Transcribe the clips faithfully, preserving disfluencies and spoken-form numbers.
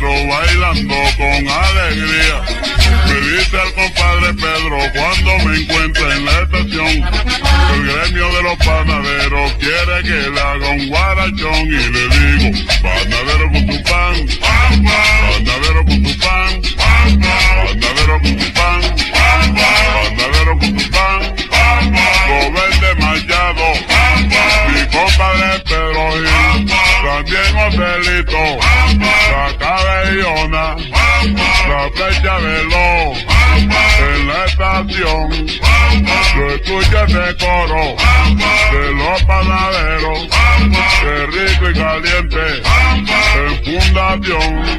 Pedro bailando con alegría. Me dice el compadre Pedro cuando me encuentre en la estación, el gremio de los panaderos quiere que le haga un guarachón. Y le digo, panadero con tu pan, panadero con tu pan, panadero con tu pan, panadero con tu pan, lo vende Machado, mi compadre Pedro Gil, también Joselito, la cabellona, la flecha veloz, en la estación, yo escucho ese coro de los panaderos, de rico y caliente, en fundación.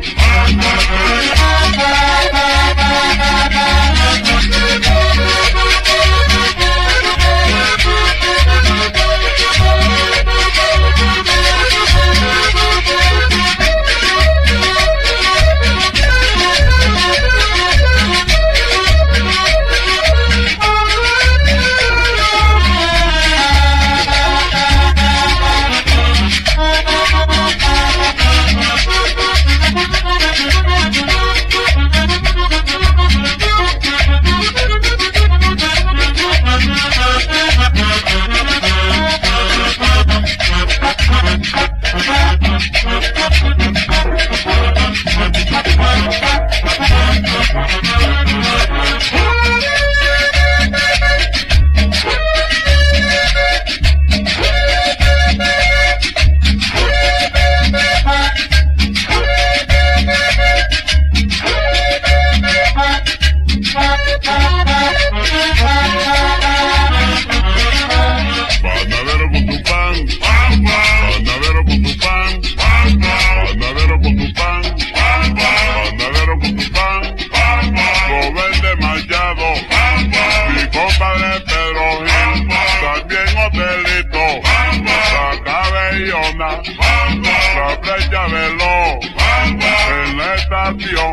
Panadero con tu pan, panadero con tu pan, panadero con tu pan, panadero con tu pan, lo vende Machado, mi compadre Pedro Gil, también Joselito, la cabellona, la flecha veloz, en la estación.